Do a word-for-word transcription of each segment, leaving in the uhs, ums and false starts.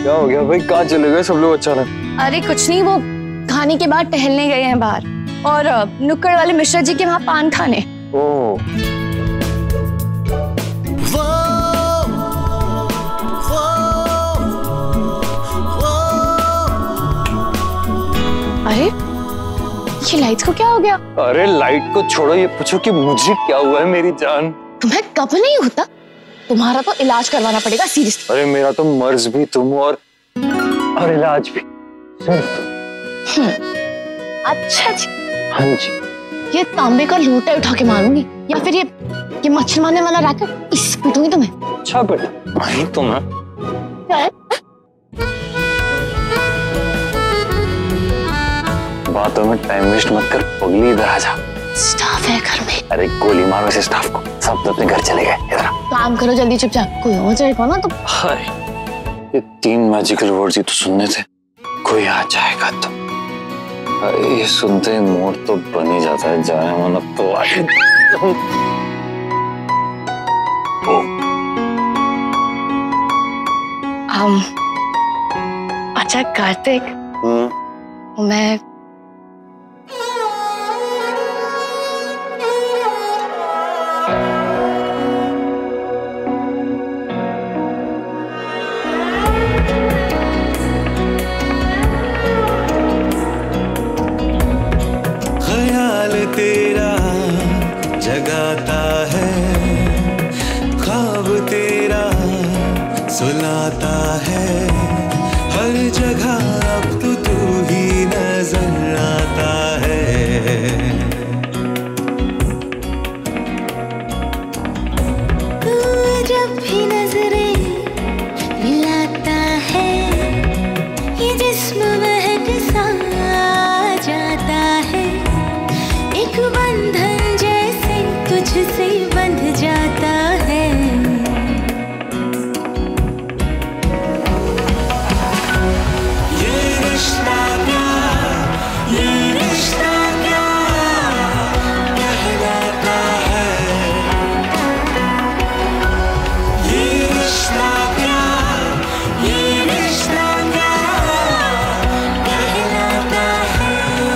क्या हो गया भाई, कहाँ चले गए सब लोग अचानक? अरे कुछ नहीं, वो खाने के बाद टहलने गए हैं बाहर और नुक्कड़ वाले मिश्रा जी के वहाँ पान खाने। ओह। अरे ये लाइट्स को क्या हो गया? अरे लाइट को छोड़ो, ये पूछो कि मुझे क्या हुआ है मेरी जान। तुम्हें कब नहीं होता? तुम्हारा तो इलाज करवाना पड़ेगा सीरियसली। अरे मेरा तो मर्ज भी तुम और और इलाज भी सिर्फ तुम। अच्छा जी। हाँ जी। ये तांबे का लोटा उठा के मारूंगी या फिर ये ये मच्छर मारने वाला रैकेट इस पीटूंगी तुम्हें। अच्छा बेटा वही तुम है। बातों में टाइम वेस्ट मत कर, पगली इधर आ जा। स्टाफ है घर में। अरे गोली मारो इस स्टाफ को, सब तो अपने घर चले गए। इधर काम करो जल्दी चुपचाप, कोई और जाएगा ना तो। हाय ये तीन मैजिकल वर्ड्स ही तो सुनने थे, कोई आ जाएगा तो। अरे ये सुनते ही मूड तो बन ही जाता है, जाए मन अब तो आए। हम अच्छा कार्तिक, मैं तेरा जगाता है, ख्वाब तेरा सुलाता है, हर जगह अब तो तू ही नजर आता है। तू जब भी नजरें मिलाता है, ये जिस्म महक सा जाता है, एक बंधन जैसे तुझसे बंध जाता है। ये रिश्ता क्या, ये रिश्ता क्या कहलाता है, ये रिश्ता क्या, ये रिश्ता क्या कहलाता है।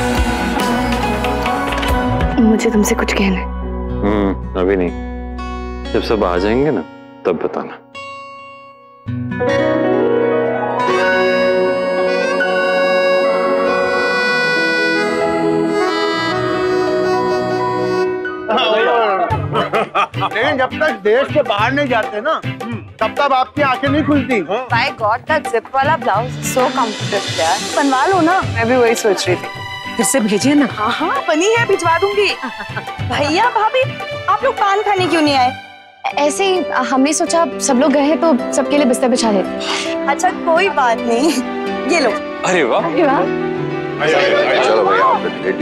मुझे तुमसे कुछ कहना है। हम्म अभी नहीं, जब सब आ जाएंगे ना तब बताना। लेकिन जब तक देश के बाहर नहीं जाते ना तब तक आपकी आंखें नहीं खुलती। माय गॉड दैट जिप वाला ब्लाउज सो कंफर्टेबल यार, बनवा लो ना। मैं भी वही सोच रही थी। फिर से भेजिए ना। हाँ हाँ बनी है, भिजवा दूंगी। भैया भाभी आप लोग पान खाने क्यों नहीं आए? ऐसे ही हमने सोचा सब लोग गए हैं तो सबके लिए बिस्तर बिछा देते। अच्छा कोई बात नहीं, ये लो। अरे वाह। अरे वाह। चलो भैया आप रेडी।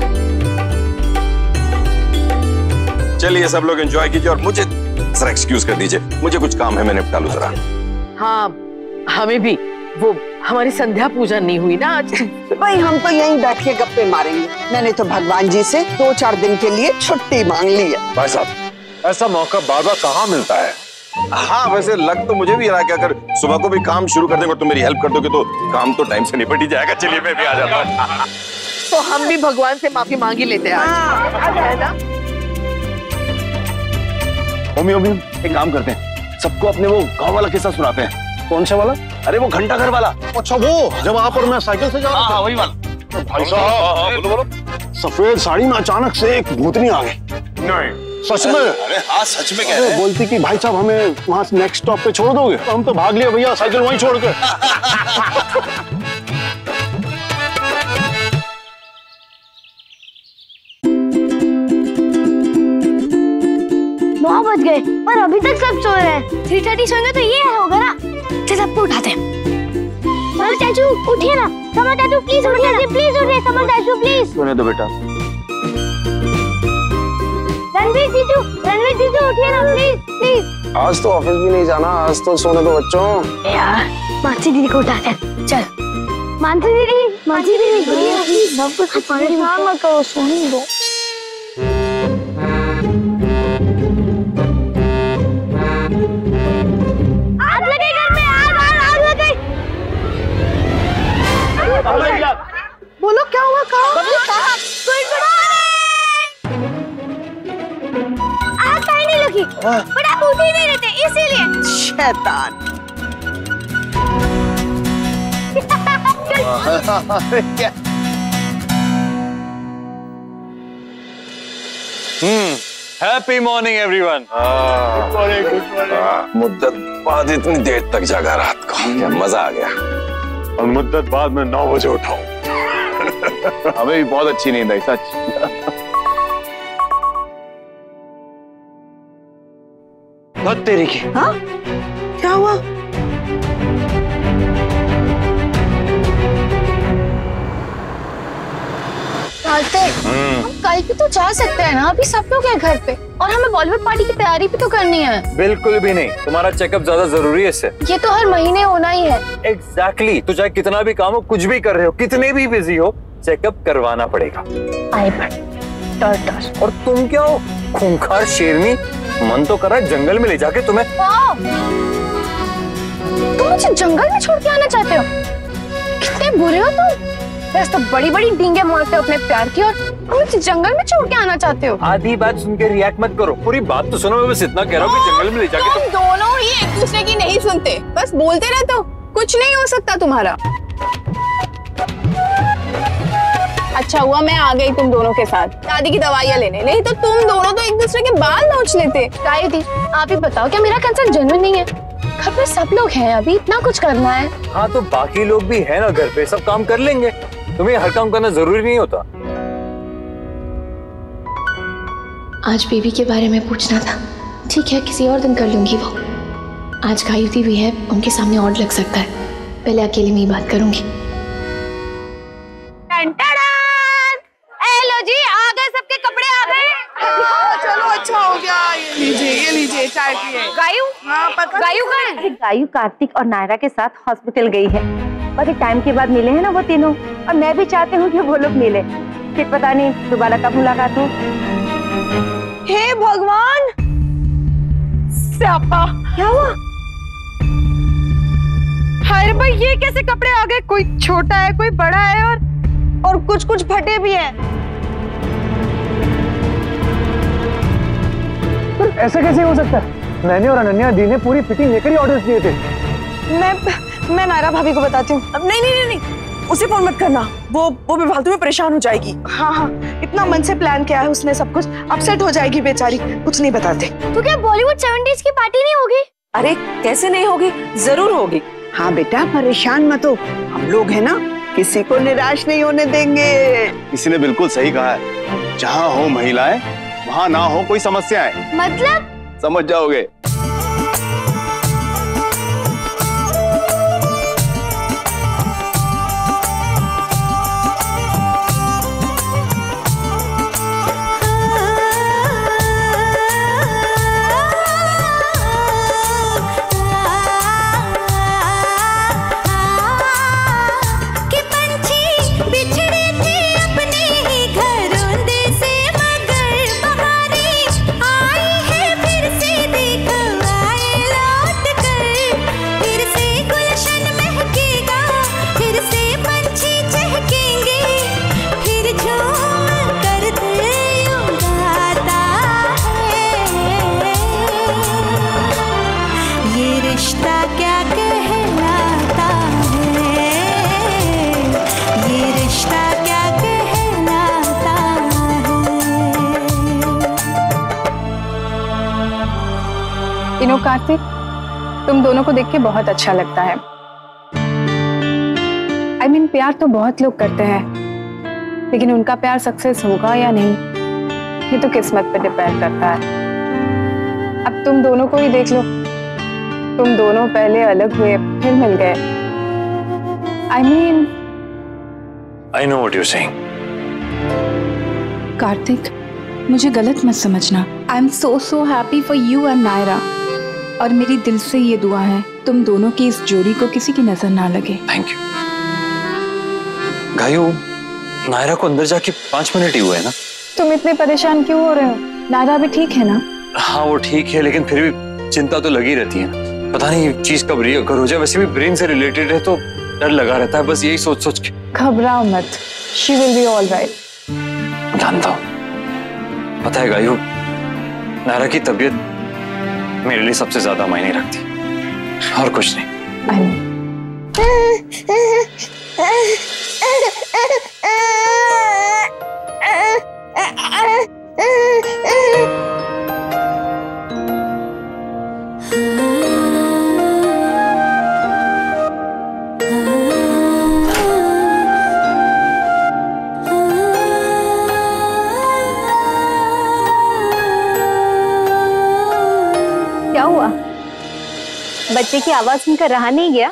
चलिए सब लोग एंजॉय कीजिए और मुझे जरा एक्सक्यूज कर दीजिए, मुझे कुछ काम है, मैं निपटा लूं जरा। हाँ हमें भी, वो हमारी संध्या पूजा नहीं हुई ना आज। भाई हम तो यहीं बैठ के गप्पे मारेंगे। मैंने तो भगवान जी से दो चार दिन के लिए छुट्टी मांग ली है। भाई साहब ऐसा मौका बार बार कहाँ मिलता है। हाँ वैसे लग तो मुझे भी रहा कि अगर सुबह को भी काम शुरू कर देंगे तो मेरी हेल्प कर दोगे तो काम तो टाइम से निपट ही जाएगा। चलिए मैं भी आ जाता हूँ। तो हम भी भगवान से माफी मांगी लेते हैं आज, ना? ओमी ओमी एक काम करते हैं, सबको अपने वो गाँव वाला किस्सा सुनाते हैं। कौन सा वाला? अरे वो घंटा घर वाला। अच्छा वो जब आप और मैं साइकिल से जा रहे थे। हाँ वही वाला। तो भाई साहब बोलो बोलो। सफेद साड़ी में अचानक से एक भूतनी आ गई। नहीं सच में? अरे हाँ सच में कह रहे हैं। बोलती कि भाई साहब हमें वहाँ नेक्स्ट स्टॉप पे छोड़ दोगे? तो हम तो भाग लिया भैया, साइकिल वहीं छोड़ के। नौ बज गए पर अभी तक सब सो रहे हैं। थ्री थर्टी सोएंगे तो ये होगा ना। चल सबको उठाते हैं। कमल चाचू उठिए ना। कमल चाचू प्लीज उठिए ना। प्लीज उठिए कमल चाचू प्लीज। सोने दो बेटा। रणवीर जीजू, रणवीर जीजू उठिए ना प्लीज प्लीज। आज तो ऑफिस भी नहीं जाना, आज तो सोने दो बच्चों। यार मानसी दीदी को उठाते हैं। चल मानसी दीदी, मानसी दीदी सब कुछ परेशान मत करो, सोने दो। जाएगी, बट आप उठ ही नहीं रहते इसीलिए। शैतान। क्या? Hmm happy morning everyone. Good morning, good morning. मुद्दत बाद इतनी देर तक जागा रात को, क्या मजा आ गया। और मुद्दत बाद में नौ बजे उठाऊं। हमें भी बहुत अच्छी नींद आई सच। बहुत तेरी की। हाँ? क्या हुआ? हम कल भी तो जा सकते हैं ना, अभी सब लोग हैं घर पे और हमें बॉलीवुड पार्टी की तैयारी भी तो करनी है। बिल्कुल भी नहीं, तुम्हारा चेकअप ज्यादा जरूरी है इससे। ये तो हर महीने होना ही है। Exactly exactly. तो चाहे कितना भी काम हो, कुछ भी कर रहे हो, कितने भी बिजी हो, चेकअप करवाना पड़ेगा। आई डर डर। और तुम क्या हो, खूंखार शेरनी, मन तो कर रहा है जंगल में ले जाके तुम्हें। तुम मुझे जंगल में छोड़ के आना चाहते हो? कितने बुरे हो तुम। बस तो बड़ी बड़ी डींगे मारते हो अपने प्यार की और मुझे जंगल में छोड़ के आना चाहते हो। आधी बात सुन के रिएक्ट मत करो, पूरी बात तो सुनो। मैं बस इतना कह रहा हूँ कि जंगल में ले जाके तुम दोनों ही एक दूसरे की नहीं सुनते, बस बोलते रहते हो। कुछ नहीं हो सकता तुम्हारा। अच्छा हुआ मैं आ गई तुम दोनों के साथ दादी की दवाइयाँ लेने, नहीं तो तुम दोनों तो एक दूसरे के बाल नोच लेते। गाय दी, आप ही बताओ, क्या मेरा कंसर्न जेन्युइन नहीं है? घर पे सब लोग हैं, अभी इतना कुछ करना है। हाँ तो बाकी लोग भी है ना घर पे, सब काम कर लेंगे। तुम्हें हर काम करना जरूरी नहीं होता। आज बेबी के बारे में पूछना था। ठीक है, किसी और दिन कर लूंगी वो। आज गायुती भी है, उनके सामने और लग सकता है। पहले अकेले में ही बात करूंगी। हेलो जी, आ गए, सबके कपड़े आ गए। चलो अच्छा हो गया, ये लीजिए ये लीजिए चाय पिए। गायू? हाँ पता। गायू कहाँ है? गायू कार्तिक और नायरा के साथ हॉस्पिटल गई है। बड़े टाइम के बाद मिले हैं ना वो तीनों, और मैं भी चाहती हूँ कि वो लोग मिले। फिर पता नहीं दोबारा कब मुलाकात हो। हे भगवान, स्यापा। क्या हुआ? अरे भाई ये कैसे कपड़े आ गए? कोई छोटा है, कोई बड़ा है, और और कुछ कुछ फटे भी हैं। ऐसा कैसे हो सकता है? मैंने और अनन्या दी ने पूरी फिटिंग लेकर ही ऑर्डर दिए थे। मैं मैं नायरा भाभी को बताती हूँ। नहीं नहीं नहीं नहीं, उसे फोन मत करना, वो वो बेफालतू में परेशान हो जाएगी। हाँ हाँ, इतना मन से प्लान किया है उसने सब कुछ, अपसेट हो जाएगी बेचारी। कुछ नहीं बताते। तो क्या बॉलीवुड सेवेंटीज़ की पार्टी नहीं होगी? अरे कैसे नहीं होगी, जरूर होगी। हाँ बेटा परेशान मत हो, हम लोग है ना, किसी को निराश नहीं होने देंगे। किसी ने बिल्कुल सही कहा है, जहाँ हो महिलाएं वहाँ ना हो कोई समस्याएं। मतलब? समझ जाओगे। इनो कार्तिक, तुम दोनों को देख के बहुत अच्छा लगता है। आई I मीन mean, प्यार तो बहुत लोग करते हैं, लेकिन उनका प्यार सक्सेस होगा या नहीं, ये तो किस्मत पे डिपेंड करता है। अब तुम दोनों को ही देख लो, तुम दोनों पहले अलग हुए, फिर मिल गए। I mean I know what you are saying. Kartik, मुझे गलत मत समझना। I am so so happy for you and Naira, और मेरी दिल से ये दुआ है तुम दोनों की इस जोड़ी को किसी की नजर ना लगे। Thank you. गायू, नायरा को अंदर जाके पांच मिनट ही हुए हैं ना। तुम इतने परेशान क्यों हो रहे हो? नायरा भी ठीक है ना? हाँ वो ठीक है, लेकिन फिर भी चिंता तो लगी रहती है ना। पता नहीं ये चीज कब रिओकर हो जाए। वैसे भी ब्रेन से रिलेटेड है तो डर लगा रहता है, बस यही सोच सोच के। घबराओ मत, she will be all right. जानता हूँ, पता है गायू, नायरा की तबीयत मेरे लिए सबसे ज्यादा मायने रखती है, और कुछ नहीं। क्या हुआ? बच्चे की आवाज सुनकर रहा नहीं गया?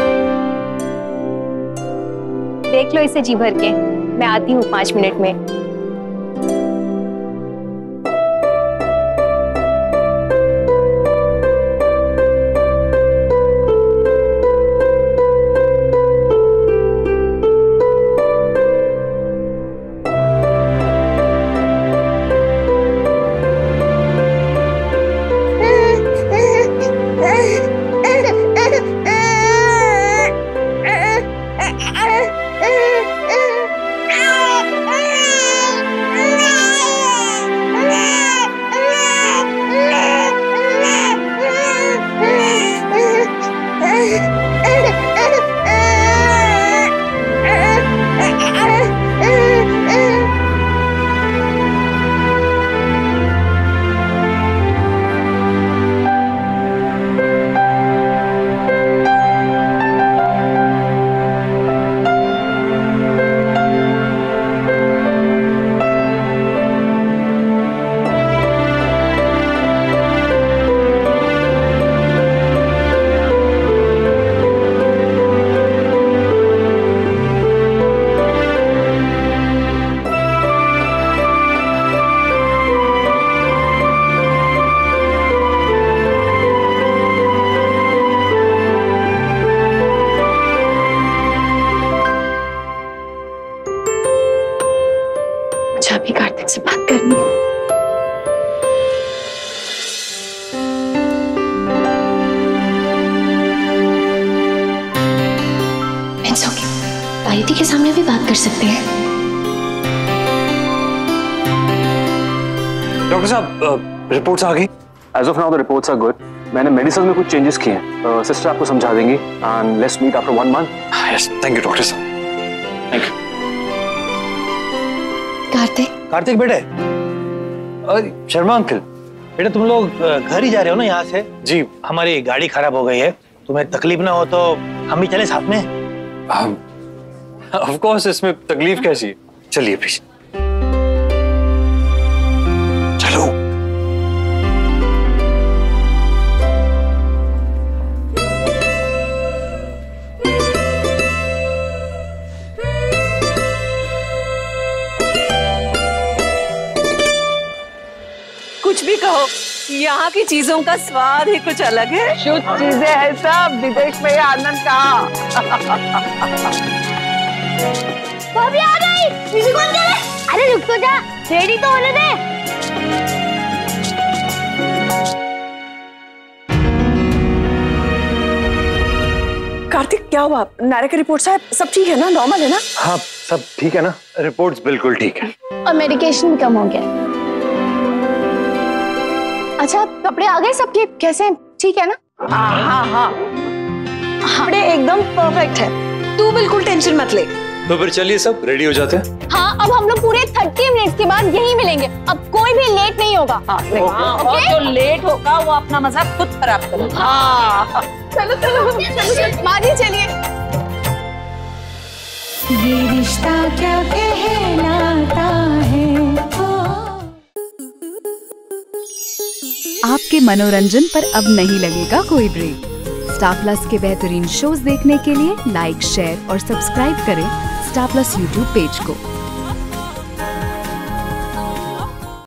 देख लो इसे जी भर के, मैं आती हूँ पांच मिनट में। अभी कार्तिक से बात करनी है। It's okay. आदिति के सामने भी बात कर सकते हैं। डॉक्टर साहब, रिपोर्ट्स आ गई? As of now the reports are good. मैंने मेडिसिन में कुछ चेंजेस किए हैं, सिस्टर आपको समझा देंगी and let's meet after one month. Yes, thank you doctor साहब, थैंक यू। कार्तिक कार्तिक बेटे, शर्मा अंकल, बेटे तुम लोग घर ही जा रहे हो ना यहाँ से? जी। हमारी गाड़ी खराब हो गई है, तुम्हें तकलीफ ना हो तो हम भी चले साथ में? ऑफ कोर्स, इसमें तकलीफ कैसी है? चलिए पीछे चलो। कुछ भी कहो, यहाँ की चीजों का स्वाद ही कुछ अलग है। शुद्ध चीजें है सब, विदेश में आनंद कहाँ। भाभी आ गई। म्यूजिक ऑन कर। अरे रुक तो जा, रेडी तो होने दे। कार्तिक क्या हुआ? नायरा की रिपोर्ट साहब सब ठीक है ना, नॉर्मल है ना? हाँ सब ठीक है ना? रिपोर्ट्स बिल्कुल ठीक है। और मेडिकेशन भी कम हो गया। अच्छा, कपड़े आ गए सबके? कैसे, ठीक है ना? हाँ हाँ हाँ, कपड़े एकदम परफेक्ट है, तू बिल्कुल टेंशन मत ले। तो फिर चलिए सब रेडी हो जाते हैं। हाँ, अब हम लोग पूरे तीस मिनट के बाद यहीं मिलेंगे। अब कोई भी लेट नहीं होगा। हाँ, हाँ, और जो लेट होगा वो अपना मजा खुद खराब करेगा। हाँ, चलो चलो चलो, माँ जी चलिए। ये रिश्ता क्या कहलाता है। आपके मनोरंजन पर अब नहीं लगेगा कोई ब्रेक। स्टार प्लस के बेहतरीन शोज देखने के लिए लाइक, शेयर और सब्सक्राइब करें स्टार प्लस यूट्यूब पेज को।